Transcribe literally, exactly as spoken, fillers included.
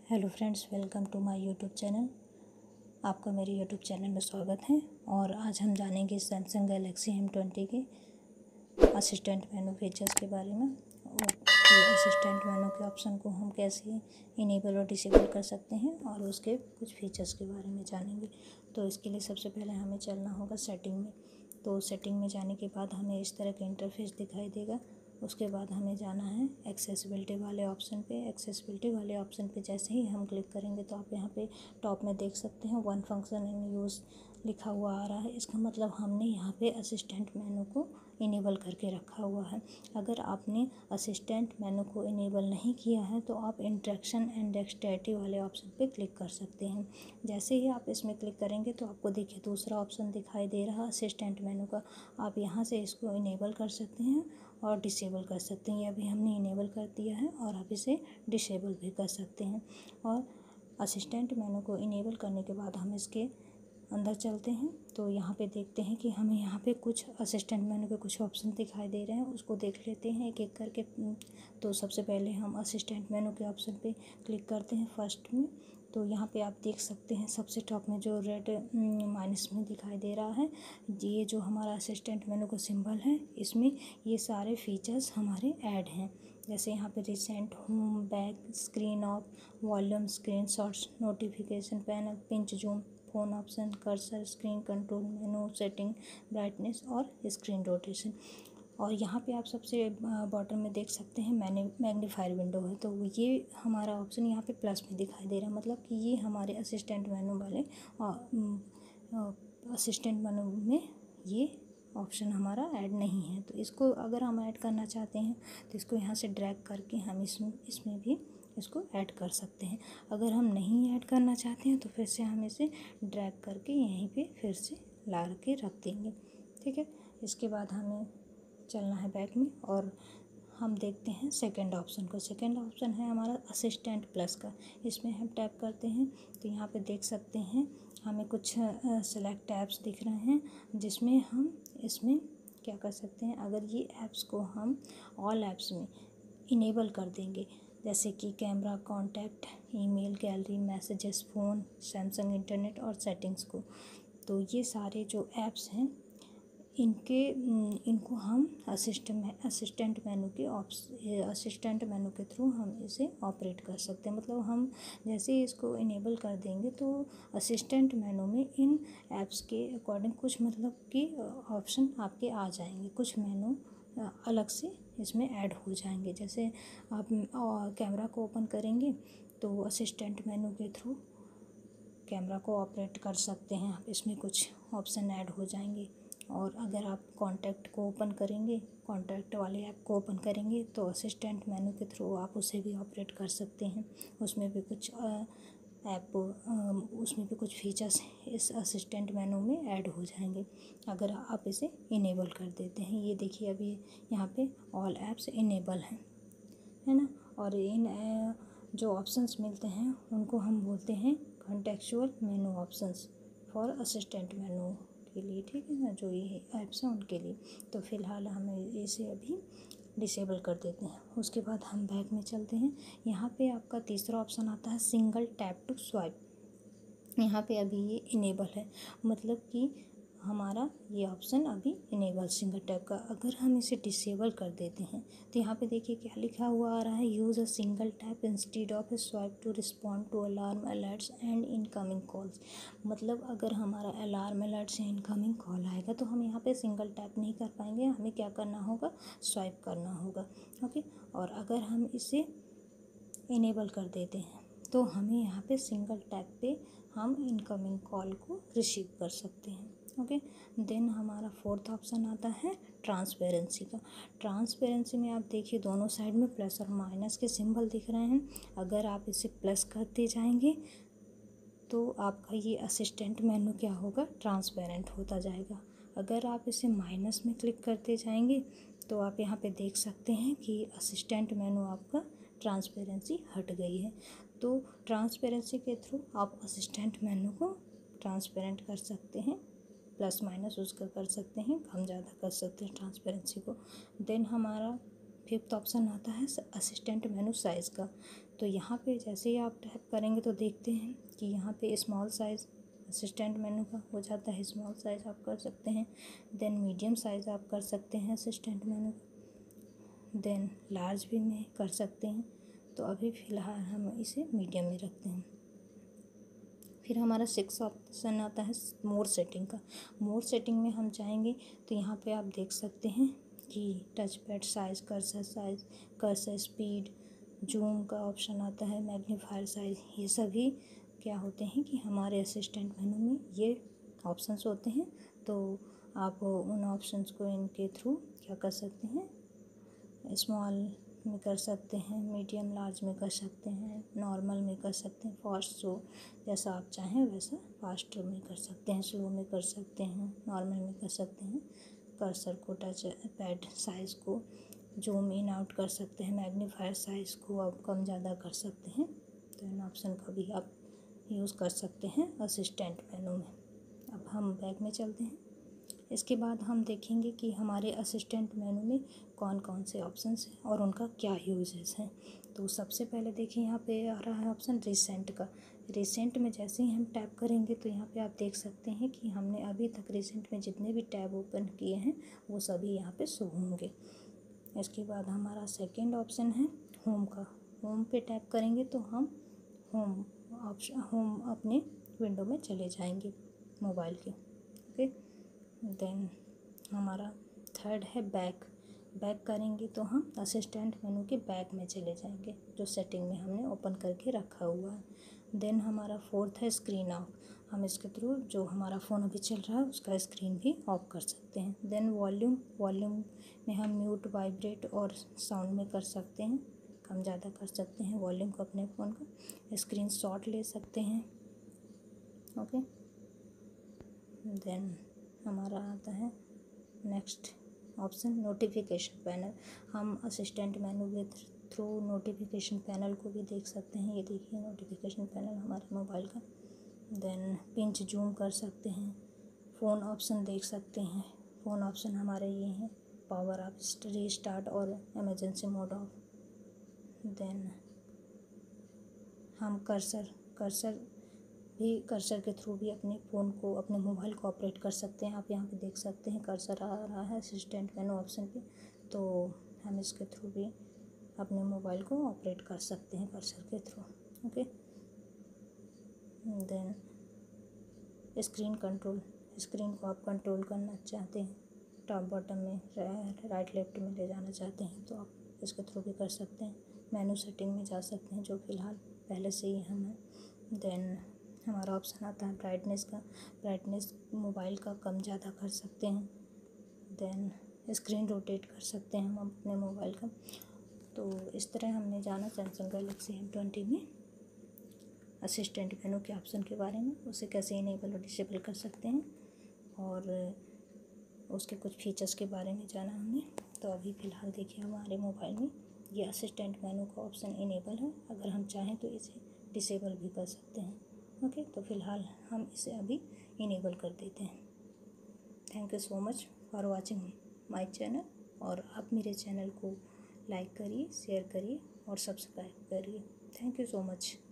Hello friends, welcome to my YouTube channel. आपका मेरे YouTube channel में स्वागत है। और आज हम जानेंगे सैमसंग गैलेक्सी एम ट्वेंटी के असिस्टेंट मेनू फीचर्स के बारे में और कि असिस्टेंट मेनू के ऑप्शन को हम कैसे इनेबल और डिसेबल कर सकते हैं और उसके कुछ फीचर्स के बारे में जानेंगे। तो इसके लिए सबसे पहले हमें चलना होगा सेटिंग में। तो सेटिंग में जाने के बाद हमें इस तरह का इंटरफेस दिखाई देगा। उसके बाद हमें जाना है एक्सेसिबिलिटी वाले ऑप्शन पे। एक्सेसिबिलिटी वाले ऑप्शन पे जैसे ही हम क्लिक करेंगे तो आप यहाँ पे टॉप में देख सकते हैं वन फंक्शन इन यूज़ लिखा हुआ आ रहा है। इसका मतलब हमने यहाँ पे असिस्टेंट मेनू को इनेबल करके रखा हुआ है। अगर आपने असिस्टेंट मेनू को इनेबल नहीं किया है तो आप इंटरेक्शन एंड डेक्सटेरिटी वाले ऑप्शन पे क्लिक कर सकते हैं। जैसे ही आप इसमें क्लिक करेंगे तो आपको देखिए दूसरा ऑप्शन दिखाई दे रहा है असिस्टेंट मेनू का। आप यहाँ से इसको इनेबल कर सकते हैं और डिसेबल कर सकते हैं। ये अभी हमने इनेबल कर दिया है और आप इसे डिसेबल भी कर सकते हैं। और असिस्टेंट मेनू को इनेबल करने के बाद हम इसके अंदर चलते हैं तो यहाँ पे देखते हैं कि हमें यहाँ पे कुछ असिस्टेंट मेनू के कुछ ऑप्शन दिखाई दे रहे हैं। उसको देख लेते हैं एक एक करके। तो सबसे पहले हम असिस्टेंट मेनू के ऑप्शन पे क्लिक करते हैं फर्स्ट में। तो यहाँ पे आप देख सकते हैं सबसे टॉप में जो रेड माइनस में दिखाई दे रहा है, ये जो हमारा असिस्टेंट मेनू का सिंबल है, इसमें ये सारे फीचर्स हमारे ऐड हैं। जैसे यहाँ पे recent, home, back, screen off, volume, screen shots, notification panel, pinch zoom, phone option, cursor, screen control, menu setting, brightness और स्क्रीन रोटेशन। और यहाँ पे आप सबसे बॉटम में देख सकते हैं मैंने मैग्नीफायर विंडो है। तो ये हमारा ऑप्शन यहाँ पे प्लस में दिखाई दे रहा है, मतलब कि ये हमारे असिस्टेंट मेनू वाले असिस्टेंट मेनू में ये ऑप्शन हमारा ऐड नहीं है। तो इसको अगर हम ऐड करना चाहते हैं तो इसको यहाँ से ड्रैग करके हम इसमें इसमें भी इसको ऐड कर सकते हैं। अगर हम नहीं ऐड करना चाहते हैं तो फिर से हम इसे ड्रैग करके यहीं पे फिर से ला के रख देंगे। ठीक है, इसके बाद हमें चलना है बैक में और हम देखते हैं सेकंड ऑप्शन को। सेकंड ऑप्शन है हमारा असिस्टेंट प्लस का। इसमें हम टैप करते हैं तो यहाँ पे देख सकते हैं हमें कुछ सेलेक्ट ऐप्स दिख रहे हैं, जिसमें हम इसमें क्या कर सकते हैं। अगर ये ऐप्स को हम ऑल ऐप्स में इनेबल कर देंगे, जैसे कि camera, contact, email, gallery, messages, phone, Samsung internet और सेटिंग्स को, तो ये सारे जो ऐप्स हैं इनके इनको हम असिस्टेंट असिस्टेंट मेनू के असिस्टेंट मेनू के थ्रू हम इसे ऑपरेट कर सकते हैं। मतलब हम जैसे ही इसको इनेबल कर देंगे तो असिस्टेंट मेनू में इन ऐप्स के अकॉर्डिंग कुछ मतलब कि ऑप्शन आपके आ जाएंगे, कुछ मेनू अलग से इसमें ऐड हो जाएंगे। जैसे आप कैमरा को ओपन करेंगे तो असिस्टेंट मेनू के थ्रू कैमरा को ऑपरेट कर सकते हैं आप, इसमें कुछ ऑप्शन ऐड हो जाएंगे। और अगर आप कॉन्टैक्ट को ओपन करेंगे, कॉन्टैक्ट वाले ऐप को ओपन करेंगे तो असिस्टेंट मेनू के थ्रू आप उसे भी ऑपरेट कर सकते हैं। उसमें भी कुछ ऐप उसमें भी कुछ फीचर्स इस असिस्टेंट मेनू में ऐड हो जाएंगे अगर आप इसे इनेबल कर देते हैं। ये देखिए अभी यहाँ पे ऑल ऐप्स इनेबल हैं, है ना। और इन जो ऑप्शंस मिलते हैं उनको हम बोलते हैं contextual menu options for assistant menu के लिए, ठीक है ना, जो ये ऐप्स हैं उनके लिए। तो फ़िलहाल हमें इसे अभी डिसेबल कर देते हैं। उसके बाद हम बैक में चलते हैं। यहाँ पे आपका तीसरा ऑप्शन आता है सिंगल टैप टू स्वाइप। यहाँ पे अभी ये इनेबल है, मतलब कि हमारा ये ऑप्शन अभी इनेबल सिंगल टैप का। अगर हम इसे डिसेबल कर देते हैं तो यहाँ पे देखिए क्या लिखा हुआ आ रहा है, use a single tap instead of a swipe to respond to alarm alerts and incoming calls. मतलब अगर हमारा अलार्म अलर्ट्स या इनकमिंग कॉल आएगा तो हम यहाँ पे सिंगल टैप नहीं कर पाएंगे, हमें क्या करना होगा, स्वाइप करना होगा। ओके, और अगर हम इसे इनेबल कर देते हैं तो हमें यहाँ पे सिंगल टैप पे हम इनकमिंग कॉल को रिसीव कर सकते हैं। ओके, देन हमारा फोर्थ ऑप्शन आता है ट्रांसपेरेंसी का। ट्रांसपेरेंसी में आप देखिए दोनों साइड में प्लस और माइनस के सिंबल दिख रहे हैं। अगर आप इसे प्लस करते जाएंगे तो आपका ये असिस्टेंट मेनू क्या होगा, ट्रांसपेरेंट होता जाएगा। अगर आप इसे माइनस में क्लिक करते जाएंगे तो आप यहाँ पे देख सकते हैं कि असिस्टेंट मेनू आपका ट्रांसपेरेंसी हट गई है। तो ट्रांसपेरेंसी के थ्रू आप असिस्टेंट मेनू को ट्रांसपेरेंट कर सकते हैं, प्लस माइनस उसका कर सकते हैं, कम ज़्यादा कर सकते हैं ट्रांसपेरेंसी को। देन हमारा फिफ्थ ऑप्शन आता है असिस्टेंट मेनू साइज़ का। तो यहाँ पे जैसे ही आप टैप करेंगे तो देखते हैं कि यहाँ पे स्मॉल साइज़ असिस्टेंट मेनू का हो जाता है, स्मॉल साइज़ आप कर सकते हैं। देन मीडियम साइज़ आप कर सकते हैं असिस्टेंट मेनू का, देन लार्ज भी में कर सकते हैं। तो अभी फ़िलहाल हम इसे मीडियम में रखते हैं। फिर हमारा सिक्स ऑप्शन आता है मोर सेटिंग का। मोर सेटिंग में हम जाएंगे तो यहाँ पे आप देख सकते हैं कि touch pad size, cursor size, cursor speed, zoom का ऑप्शन आता है, मैग्नीफायर साइज़, ये सभी क्या होते हैं कि हमारे असिस्टेंट मेनू में ये ऑप्शंस होते हैं। तो आप उन ऑप्शंस को इनके थ्रू क्या कर सकते हैं, स्मॉल में कर सकते हैं, मीडियम लार्ज में कर सकते हैं, नॉर्मल में कर सकते हैं, फास्ट स्लो, जैसा आप चाहें वैसा फास्ट में कर सकते हैं, स्लो में कर सकते हैं, नॉर्मल में कर सकते हैं। कर्सर को, टच पैड साइज़ को जूम इन आउट कर सकते हैं, मैग्नीफायर साइज़ को आप कम ज़्यादा कर सकते हैं। तो इन ऑप्शन का भी आप यूज़ कर सकते हैं असिस्टेंट मेनू में। अब हम बैक में चलते हैं। इसके बाद हम देखेंगे कि हमारे असिस्टेंट मेनू में कौन कौन से ऑप्शंस हैं और उनका क्या यूजेस हैं। तो सबसे पहले देखिए यहाँ पे आ रहा है ऑप्शन रिसेंट का। रिसेंट में जैसे ही हम टैप करेंगे तो यहाँ पे आप देख सकते हैं कि हमने अभी तक रिसेंट में जितने भी टैब ओपन किए हैं वो सभी यहाँ पे शो होंगे। इसके बाद हमारा सेकेंड ऑप्शन है होम का। होम पे टैप करेंगे तो हम होम ऑप्शन होम अपने विंडो में चले जाएंगे मोबाइल के। ओके, देन हमारा थर्ड है बैक। बैक करेंगे तो हम असिस्टेंट मेनू के बैक में चले जाएंगे जो सेटिंग में हमने ओपन करके रखा हुआ है। देन हमारा फोर्थ है स्क्रीन ऑफ। हम इसके थ्रू जो हमारा फ़ोन अभी चल रहा है उसका स्क्रीन भी ऑफ कर सकते हैं। Then volume. वॉल्यूम में हम म्यूट, वाइब्रेट और साउंड में कर सकते हैं, कम ज़्यादा कर सकते हैं वॉल्यूम को अपने फ़ोन का। स्क्रीन शॉट ले सकते हैं। ओके, देन हमारा आता है नेक्स्ट ऑप्शन नोटिफिकेशन पैनल। हम असिस्टेंट मेनू के थ्रू नोटिफिकेशन पैनल को भी देख सकते हैं। ये देखिए नोटिफिकेशन पैनल हमारे मोबाइल का। देन पिंच जूम कर सकते हैं, फ़ोन ऑप्शन देख सकते हैं। फ़ोन ऑप्शन हमारे ये हैं पावर ऑफ, रीस्टार्ट और इमरजेंसी मोड ऑफ। देन हम कर्सर कर्सर भी कर्सर के थ्रू भी अपने फ़ोन को, अपने मोबाइल को ऑपरेट कर सकते हैं। आप यहाँ पे देख सकते हैं कर्सर आ रहा है असिस्टेंट मेनू ऑप्शन पे, तो हम इसके थ्रू भी अपने मोबाइल को ऑपरेट कर सकते हैं कर्सर के through. Okay, then screen control. Screen को आप कंट्रोल करना चाहते हैं, टॉप बॉटम में, राइट लेफ्ट में ले जाना चाहते हैं तो आप इसके थ्रू भी कर सकते हैं। मेनू सेटिंग में जा सकते हैं जो फ़िलहाल पहले से ही हम हैं। देन हमारा ऑप्शन आता है ब्राइटनेस का। ब्राइटनेस मोबाइल का कम ज़्यादा कर सकते हैं। देन स्क्रीन रोटेट कर सकते हैं हम अपने मोबाइल का। तो इस तरह हमने जाना सैमसंग गैलेक्सी एम ट्वेंटी में असिस्टेंट मेनू के ऑप्शन के बारे में, उसे कैसे इनेबल और डिसेबल कर सकते हैं और उसके कुछ फीचर्स के बारे में जाना हमने। तो अभी फ़िलहाल देखिए हमारे मोबाइल में ये असिस्टेंट मेनू का ऑप्शन इनेबल है। अगर हम चाहें तो इसे डिसेबल भी कर सकते हैं। ओके, तो फ़िलहाल हम इसे अभी इनेबल कर देते हैं। Thank you so much for watching my channel, और आप मेरे चैनल को लाइक करिए, शेयर करिए और सब्सक्राइब करिए। Thank you so much.